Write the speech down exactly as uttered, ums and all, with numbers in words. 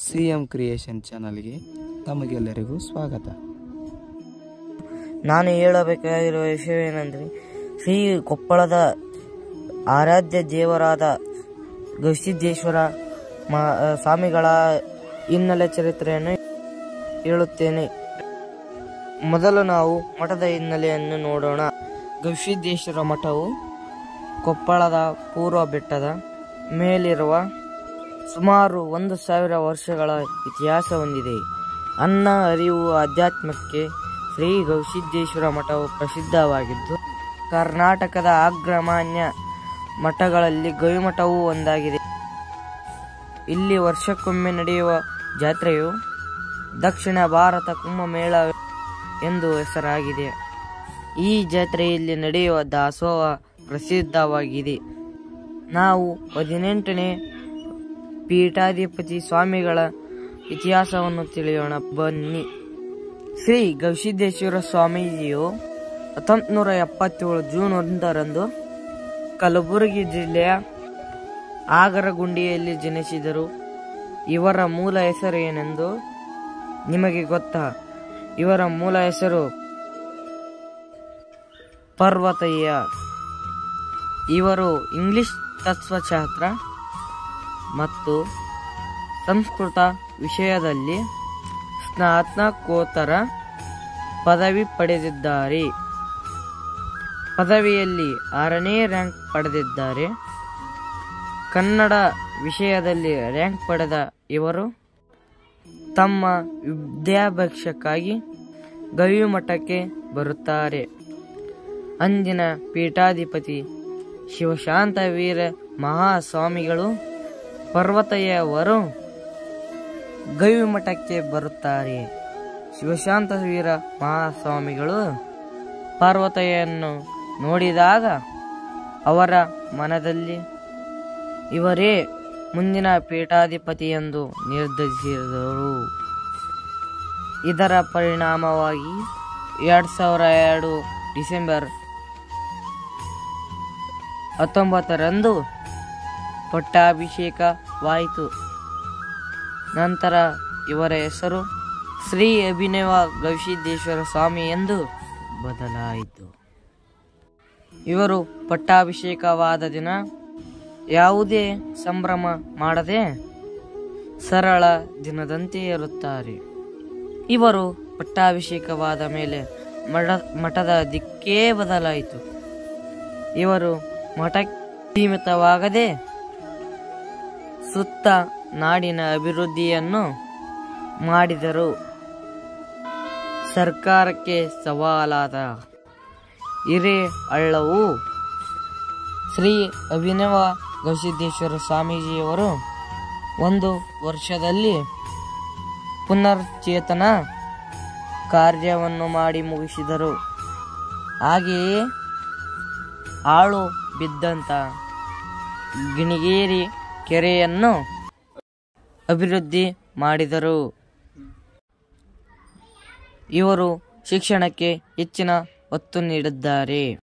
C M creation ಚಾನಲ್ಗೆ ತಮಗೆಲ್ಲರಿಗೂ ಸ್ವಾಗತ. ನಾನು ಹೇಳಬೇಕಾಗಿರುವ ವಿಷಯವೇನೆಂದರೆ, ಶ್ರೀ ಕೊಪ್ಪಳದ ಆರಾಧ್ಯ ದೇವರಾದ ಗವಿಸಿದ್ದೇಶ್ವರ ಸ್ವಾಮಿಗಳ ಹಿನ್ನೆಲೆ ಚರಿತ್ರೆಯನ್ನು ಹೇಳುತ್ತೇನೆ. ಮೊದಲು ನಾವು ಮಠದ ಹಿನ್ನೆಲೆಯನ್ನು ನೋಡೋಣ. ಗವಿಸಿದ್ದೇಶ್ವರ ಮಠವು ಕೊಪ್ಪಳದ ಪೂರ್ವ ಬೆಟ್ಟದ ಮೇಲಿರುವ ಸುಮಾರು ಒಂದು ಸಾವಿರ ವರ್ಷಗಳ ಇತಿಹಾಸ ಹೊಂದಿದೆ. ಅನ್ನ ಅರಿವು ಆಧ್ಯಾತ್ಮಕ್ಕೆ ಶ್ರೀ ಗವಿಸಿದ್ದೇಶ್ವರ ಮಠವು ಪ್ರಸಿದ್ಧವಾಗಿದ್ದು, ಕರ್ನಾಟಕದ ಅಗ್ರಮಾನ್ಯ ಮಠಗಳಲ್ಲಿ ಗವಿಮಠವೂ ಒಂದಾಗಿದೆ. ಇಲ್ಲಿ ವರ್ಷಕ್ಕೊಮ್ಮೆ ನಡೆಯುವ ಜಾತ್ರೆಯು ದಕ್ಷಿಣ ಭಾರತ ಕುಂಭಮೇಳ ಎಂದು ಹೆಸರಾಗಿದೆ. ಈ ಜಾತ್ರೆಯಲ್ಲಿ ನಡೆಯುವ ದಾಸೋಹ ಪ್ರಸಿದ್ಧವಾಗಿದೆ. ನಾವು ಹದಿನೆಂಟನೇ ಪೀಠಾಧಿಪತಿ ಸ್ವಾಮಿಗಳ ಇತಿಹಾಸವನ್ನು ತಿಳಿಯೋಣ ಬನ್ನಿ. ಶ್ರೀ ಗವಿಸಿದ್ದೇಶ್ವರ ಸ್ವಾಮೀಜಿಯು ಹತ್ತೊಂಬತ್ತು ನೂರ ಎಪ್ಪತ್ತೇಳು ಜೂನ್ ಒಂದರಂದು ಕಲಬುರಗಿ ಜಿಲ್ಲೆಯ ಆಗರಗುಂಡಿಯಲ್ಲಿ ಜನಿಸಿದರು. ಇವರ ಮೂಲ ಹೆಸರು ಏನೆಂದು ನಿಮಗೆ ಗೊತ್ತಾ? ಇವರ ಮೂಲ ಹೆಸರು ಪರ್ವತಯ್ಯ. ಇವರು ಇಂಗ್ಲಿಷ್ ತತ್ವಶಾಸ್ತ್ರ ಮತ್ತು ಸಂಸ್ಕೃತ ವಿಷಯದಲ್ಲಿ ಸ್ನಾತಕೋತ್ತರ ಪದವಿ ಪಡೆದಿದ್ದಾರೆ. ಪದವಿಯಲ್ಲಿ ಆರನೇ ರ್ಯಾಂಕ್ ಪಡೆದಿದ್ದಾರೆ. ಕನ್ನಡ ವಿಷಯದಲ್ಲಿ ರ್ಯಾಂಕ್ ಪಡೆದ ಇವರು ತಮ್ಮ ವಿದ್ಯಾಭ್ಯಾಸಕ್ಕಾಗಿ ಗವಿಮಠಕ್ಕೆ ಬರುತ್ತಾರೆ. ಅಂದಿನ ಪೀಠಾಧಿಪತಿ ಶಿವಶಾಂತವೀರ ಮಹಾಸ್ವಾಮಿಗಳು ಪರ್ವತಯ್ಯವರು ಗವಿಮಠಕ್ಕೆ ಬರುತ್ತಾರೆ. ಶಿವಶಾಂತವೀರ ಮಹಾಸ್ವಾಮಿಗಳು ಪರ್ವತಯ್ಯನನ್ನು ನೋಡಿದಾಗ ಅವರ ಮನದಲ್ಲಿ ಇವರೇ ಮುಂದಿನ ಪೀಠಾಧಿಪತಿ ಎಂದು ನಿರ್ಧರಿಸಿದರು. ಇದರ ಪರಿಣಾಮವಾಗಿ ಎರಡ್ ಸಾವಿರ ಎರಡು ಡಿಸೆಂಬರ್ ಹತ್ತೊಂಬತ್ತರಂದು ಪಟ್ಟಾಭಿಷೇಕವಾಯಿತು. ನಂತರ ಇವರ ಹೆಸರು ಶ್ರೀ ಅಭಿನವ ಗವಿಸಿದ್ದೇಶ್ವರ ಸ್ವಾಮಿ ಎಂದು ಬದಲಾಯಿತು. ಇವರು ಪಟ್ಟಾಭಿಷೇಕವಾದ ದಿನ ಯಾವುದೇ ಸಂಭ್ರಮ ಮಾಡದೆ ಸರಳ ದಿನದಂತೆ ಇರುತ್ತಾರೆ. ಇವರು ಪಟ್ಟಾಭಿಷೇಕವಾದ ಮೇಲೆ ಮಠ ಮಠದ ದಿಕ್ಕೇ ಬದಲಾಯಿತು. ಇವರು ಮಠಕ್ಕೆ ಸೀಮಿತವಾಗದೆ ಸುತ್ತ ನಾಡಿನ ಅಭಿವೃದ್ಧಿಯನ್ನು ಮಾಡಿದರು. ಸರ್ಕಾರಕ್ಕೆ ಸವಾಲಾದ ಹಿರೇಹಳ್ಳವು ಶ್ರೀ ಅಭಿನವ ಗವಿಸಿದ್ದೇಶ್ವರ ಸ್ವಾಮೀಜಿಯವರು ಒಂದು ವರ್ಷದಲ್ಲಿ ಪುನರ್ಚೇತನ ಕಾರ್ಯವನ್ನು ಮಾಡಿ ಮುಗಿಸಿದರು. ಹಾಗೆಯೇ ಆಳು ಬಿದ್ದಂತ ಗಿಣಿಗೇರಿ ಕೆರೆಯನ್ನು ಅಭಿವೃದ್ಧಿ ಮಾಡಿದರು. ಇವರು ಶಿಕ್ಷಣಕ್ಕೆ ಹೆಚ್ಚಿನ ಒತ್ತು ನೀಡಿದ್ದಾರೆ.